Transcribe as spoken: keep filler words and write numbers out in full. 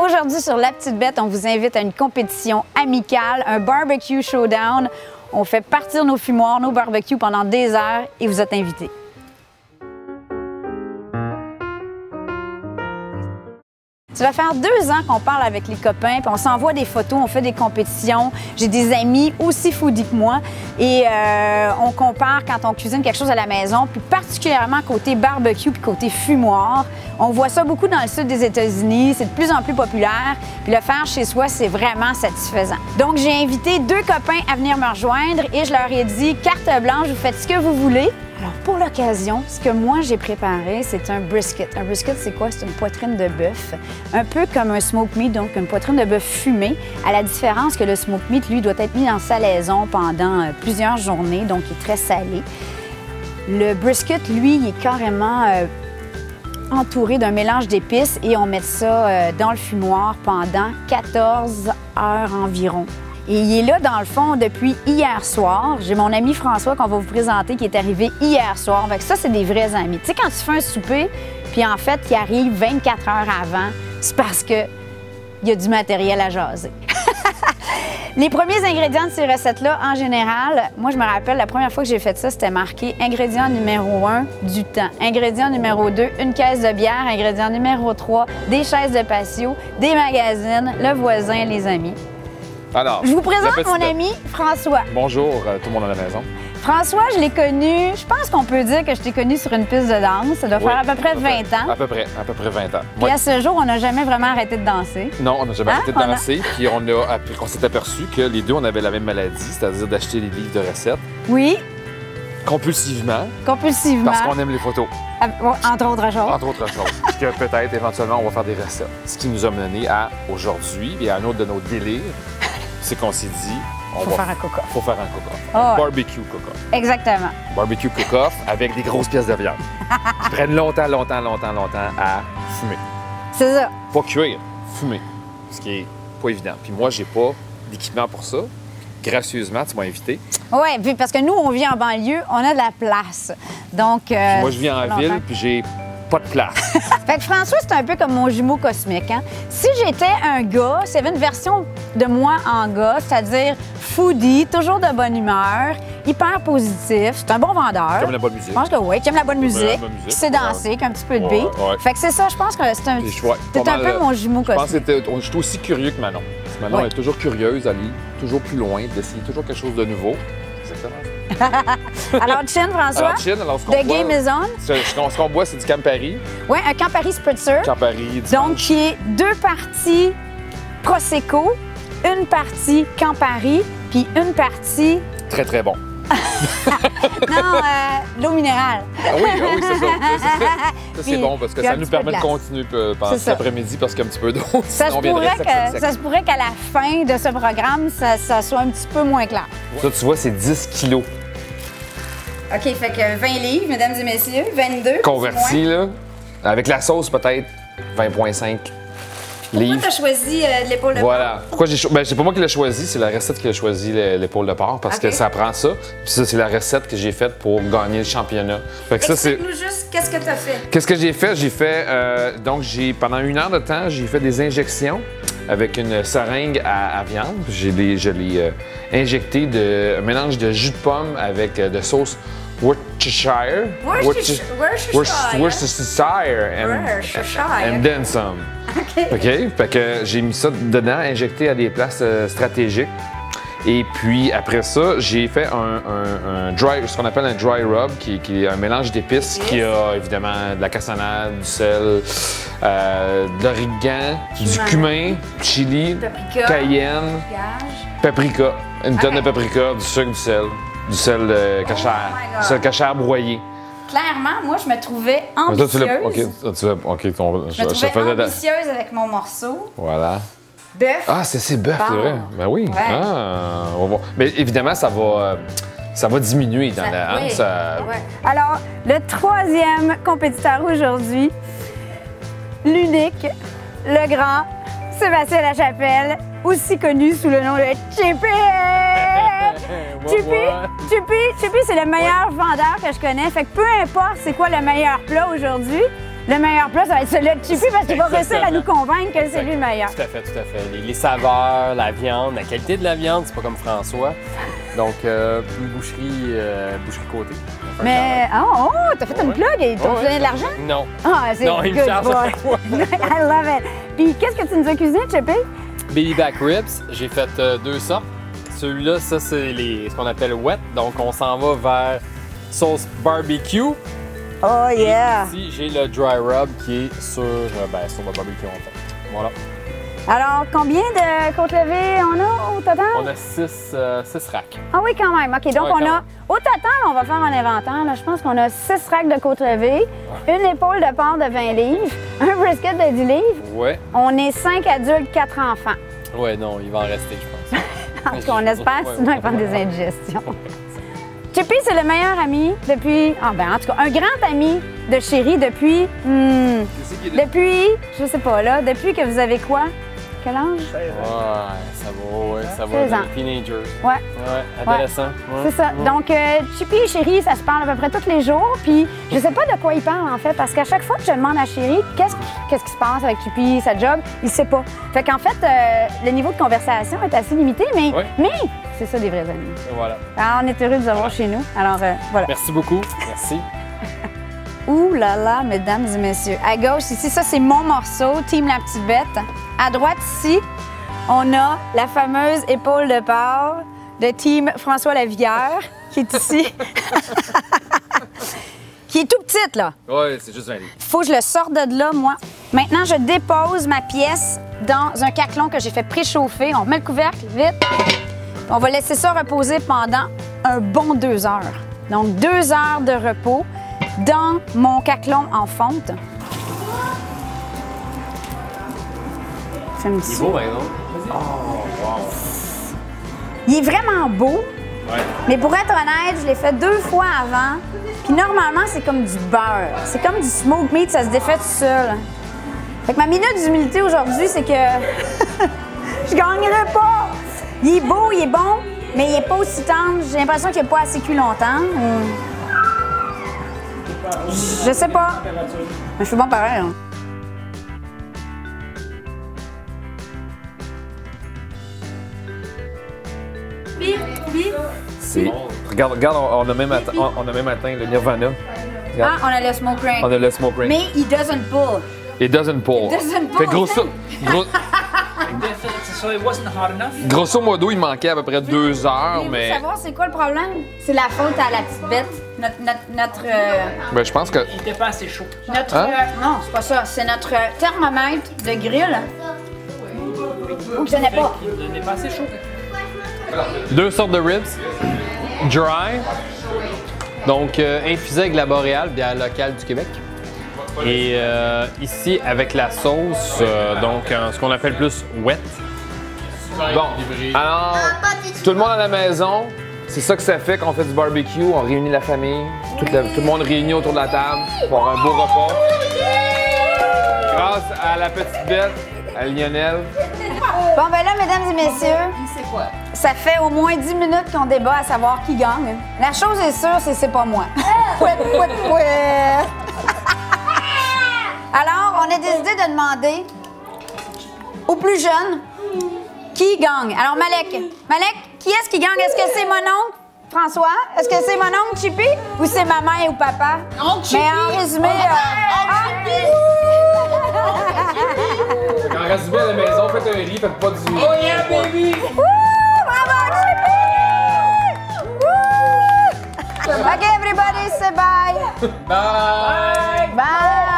Aujourd'hui, sur La Petite Bête, on vous invite à une compétition amicale, un barbecue showdown. On fait partir nos fumoirs, nos barbecues pendant des heures et vous êtes invités. Ça va faire deux ans qu'on parle avec les copains, puis on s'envoie des photos, on fait des compétitions. J'ai des amis aussi foodies que moi et euh, on compare quand on cuisine quelque chose à la maison, puis particulièrement côté barbecue puis côté fumoir. On voit ça beaucoup dans le sud des États-Unis, c'est de plus en plus populaire, puis le faire chez soi, c'est vraiment satisfaisant. Donc j'ai invité deux copains à venir me rejoindre et je leur ai dit carte blanche, vous faites ce que vous voulez. Alors, pour l'occasion, ce que moi j'ai préparé, c'est un brisket. Un brisket, c'est quoi? C'est une poitrine de bœuf, un peu comme un smoked meat, donc une poitrine de bœuf fumée, à la différence que le smoked meat, lui, doit être mis en salaison pendant plusieurs journées, donc il est très salé. Le brisket, lui, il est carrément euh, entouré d'un mélange d'épices et on met ça euh, dans le fumoir pendant quatorze heures environ. Et il est là, dans le fond, depuis hier soir. J'ai mon ami François qu'on va vous présenter qui est arrivé hier soir. Fait que ça, c'est des vrais amis. Tu sais, quand tu fais un souper, puis en fait, il arrive vingt-quatre heures avant, c'est parce qu'il y a du matériel à jaser. Les premiers ingrédients de ces recettes-là, en général, moi, je me rappelle, la première fois que j'ai fait ça, c'était marqué ingrédient numéro un, du temps. Ingrédient numéro deux, une caisse de bière. Ingrédient numéro trois, des chaises de patio, des magazines, le voisin, les amis. Alors, je vous présente mon ami François. Bonjour euh, tout le monde à la maison. François, je l'ai connu, je pense qu'on peut dire que je t'ai connu sur une piste de danse. Ça doit oui, faire à peu près à peu vingt près, ans. À peu près, à peu près vingt ans. Puis oui. À ce jour, on n'a jamais vraiment arrêté de danser. Non, on n'a jamais hein? arrêté de on danser. A... Puis on, a, on s'est aperçu que les deux, on avait la même maladie, c'est-à-dire d'acheter les livres de recettes. Oui. Compulsivement. Compulsivement. Parce qu'on aime les photos. Ah, entre autres choses. Entre autres choses. Puis que peut-être, éventuellement, on va faire des recettes. Ce qui nous a mené à aujourd'hui et à un autre de nos délires, c'est qu'on s'est dit... Il faut va... faire un cook-off. Il faut faire un cook-off. Oh, un ouais. barbecue cook-off. Exactement. Barbecue cook-off avec des grosses pièces de viande qui prennent longtemps, longtemps, longtemps, longtemps à fumer. C'est ça. Pas cuire, fumer. Ce qui est pas évident. Puis moi, j'ai pas d'équipement pour ça. Gracieusement, tu m'as invité. Oui, puis parce que nous, on vit en banlieue, on a de la place. Donc. Euh, moi, je vis en ville, puis j'ai pas de place. Fait que François, c'est un peu comme mon jumeau cosmique. Hein? Si j'étais un gars, s'il y avait une version de moi en gars, c'est-à-dire foodie, toujours de bonne humeur, hyper positif, c'est un bon vendeur. Qui aime la bonne musique. Je pense que oui, qui aime la bonne musique, la bonne musique. qui sait danser, ouais. qui a un petit peu de beat. Ouais, ouais. Fait que c'est ça, je pense que c'est un, c'est un peu mon jumeau cosmique. Je pense que je suis aussi curieux que Manon. Manon ouais. est toujours curieuse, elle est toujours plus loin, d'essayer toujours quelque chose de nouveau. Exactement. Alors, chin, François. Alors, chin, alors, ce The game is on. Ce, ce qu'on boit, c'est du Campari. Oui, un Campari Spritzer. Campari. Donc, qui est deux parties Prosecco, une partie Campari, puis une partie... Très, très bon. non, euh, l'eau minérale. Ah oui, ah oui, c'est ça. Ça, c'est bon parce que ça nous permet de, de continuer pendant cet après-midi parce qu'il y a un petit peu d'eau. Ça, se pourrait que, ça se pourrait qu'à la fin de ce programme, ça, ça soit un petit peu moins clair. Ça, tu vois, c'est dix kilos. OK, fait que vingt livres, mesdames et messieurs, vingt-deux. Converti, là, avec la sauce, peut-être vingt virgule cinq. Pourquoi tu as choisi euh, l'épaule de porc? Voilà. Pourquoi j'ai ben, c'est pas moi qui l'ai choisi, c'est la recette qui a choisi l'épaule de porc parce okay. que ça prend ça. Puis ça, c'est la recette que j'ai faite pour gagner le championnat. Fait que ça, c'est. Explique-nous juste qu'est-ce que tu as fait. Qu'est-ce que j'ai fait? J'ai fait. Euh, donc, j'ai pendant une heure de temps, j'ai fait des injections avec une seringue à, à viande. J'ai je l'ai euh, injecté de un mélange de jus de pomme avec euh, de sauce Worcestershire. Worcestershire. Worcestershire. Worcestershire. And, and then some. OK. OK. Fait que j'ai mis ça dedans, injecté à des places euh, stratégiques. Et puis après ça, j'ai fait un, un, un dry, ce qu'on appelle un dry rub, qui, qui est un mélange d'épices qui a évidemment de la cassonade, du sel, euh, de l'origan, du cumin, chili, paprika, cayenne, gage. paprika, une tonne okay. de paprika, du sucre, du sel, du sel euh, cachère, oh du sel cachère broyé. Clairement, moi, je me trouvais ambitieuse. Toi, tu l'as... OK, tu l'as... OK, ton... Je me trouvais faisais ambitieuse avec mon morceau. Voilà. Bœuf. Ah, c'est c'est bœuf, c'est vrai. Ben oui. Ouais. Ah, on va voir. Mais évidemment, ça va, ça va diminuer dans ça, la... Oui. Ça... Ouais. Alors, le troisième compétiteur aujourd'hui, l'unique, le grand, Sébastien Lachapelle, aussi connu sous le nom de Chippy! Chippy, Chippy, Chippy, c'est le meilleur ouais. vendeur que je connais. Fait que peu importe c'est quoi le meilleur plat aujourd'hui, le meilleur plat, ça va être celui de Chippy parce qu'il va réussir à nous convaincre que c'est lui le meilleur. Tout à fait, tout à fait. Les, les saveurs, la viande, la qualité de la viande, c'est pas comme François. Donc, euh, une boucherie, euh, boucherie côté. Mais, oh, oh t'as fait une plug et t'as Oh, donné ouais. de l'argent? Non. Ah, c'est Non, il me good charge boy. à chaque fois. I love it. Puis, qu'est-ce que tu nous as cuisiné, Chippy? Baby back ribs, j'ai fait euh, deux sortes. Celui-là, ça, c'est les, ce qu'on appelle wet. Donc, on s'en va vers sauce barbecue. Oh, yeah! Ici, j'ai le dry rub qui est sur, euh, ben, sur le barbecue, en fait. Voilà. Alors, combien de côtes levées on a au total? On a six, euh, six racks. Ah oui, quand même. OK, donc Ouais, on quand a... même. Au total, on va faire un inventaire. Là, je pense qu'on a six racks de côtes levées, une épaule de porc de vingt livres, un brisket de dix livres. Ouais. On est cinq adultes, quatre enfants. Ouais, non, il va en rester, je pense. En tout cas, on espère, Ouais, sinon ouais, ils prennent ouais, des ouais. indigestions. Chippy, c'est le meilleur ami depuis... Ah ben, en tout cas, un grand ami de Chérie depuis... hmm, depuis, je sais pas, là, depuis que vous avez quoi? Quel âge? Ouais, ça va, ouais, ça va. seize ans. Les teenagers. Ouais. Ouais, adolescents. Ouais. C'est ça. Ouais. Donc, euh, Chippy et Chérie, ça se parle à peu près tous les jours. Puis, je sais pas de quoi il parle, en fait, parce qu'à chaque fois que je demande à Chérie qu'est-ce qui, qu'est-ce qui se passe avec Chippy, sa job, il sait pas. Fait qu'en fait, euh, le niveau de conversation est assez limité, mais, Ouais. mais c'est ça des vrais amis. Et voilà. Alors, on est heureux de vous avoir chez nous. Alors, euh, voilà. Merci beaucoup. Merci. Ouh là là, mesdames et messieurs. À gauche, ici, ça, c'est mon morceau, Team La Petite Bête. À droite, ici, on a la fameuse épaule de porc de Team François Lavière, qui est ici. Qui est tout petite, là. Ouais, c'est juste vingt livres. Faut que je le sorte de là, moi. Maintenant, je dépose ma pièce dans un caclon que j'ai fait préchauffer. On remet le couvercle, vite. On va laisser ça reposer pendant un bon deux heures. Donc, deux heures de repos dans mon caclon en fonte. Fais un petit- Il est beau, par exemple. Il est vraiment beau, Ouais. mais pour être honnête, je l'ai fait deux fois avant. Puis normalement, c'est comme du beurre. C'est comme du smoked meat, ça se défait tout seul. Fait que ma minute d'humilité aujourd'hui, c'est que je gagnerai pas. Il est beau, il est bon, mais il est pas aussi tendre. J'ai l'impression qu'il n'a pas assez cuit longtemps. Hum. Je sais pas. Mais je suis bon pareil. Hein. C'est... Regarde, regarde, on, on a même atteint, on, on a même atteint le Nirvana. Ah, Regarde, on a le smoke ring. on a le smoke ring. Mais il doesn't pull. It doesn't pull. It doesn't pull. Fait grosso, gros- So it wasn't hot enough? grosso modo, il manquait à peu près deux heures, Voulez-vous mais savoir c'est quoi le problème? C'est la faute à la petite bête. Notre... notre, notre euh, ben, je pense que... Il était pas assez chaud. Notre, Hein? euh, non, c'est pas ça. C'est notre euh, thermomètre de grill. Vous ne pas. Il n'était pas assez chaud. Deux sortes de ribs. Dry. Donc, euh, infusé avec la Boréale, bière locale du Québec. Et euh, ici, avec la sauce, euh, donc euh, ce qu'on appelle plus wet. Bon, alors, tout le monde à la maison, c'est ça que ça fait quand on fait du barbecue. On réunit la famille, tout le, tout le monde réuni autour de la table pour un beau repas. Grâce à la petite bête, à Lionel. Bon, ben là, mesdames et messieurs, ça fait au moins dix minutes qu'on débat à savoir qui gagne. La chose est sûre, c'est c'est pas moi. Pouet, pouet, pouet. Alors, on a décidé de demander aux plus jeunes qui gagne. Alors, Malek, Malek, qui est-ce qui gagne? Est-ce que c'est mon oncle, François? Est-ce que c'est mon oncle, Chippy? Ou c'est ma mère ou papa? Oncle Chippy! Mais en résumé... euh, Quand résumé à la maison, faites un riz, faites pas du... Oh yeah, baby! Wouh! Bravo, Chippy! Wouh! OK, everybody, say bye. Bye! Bye!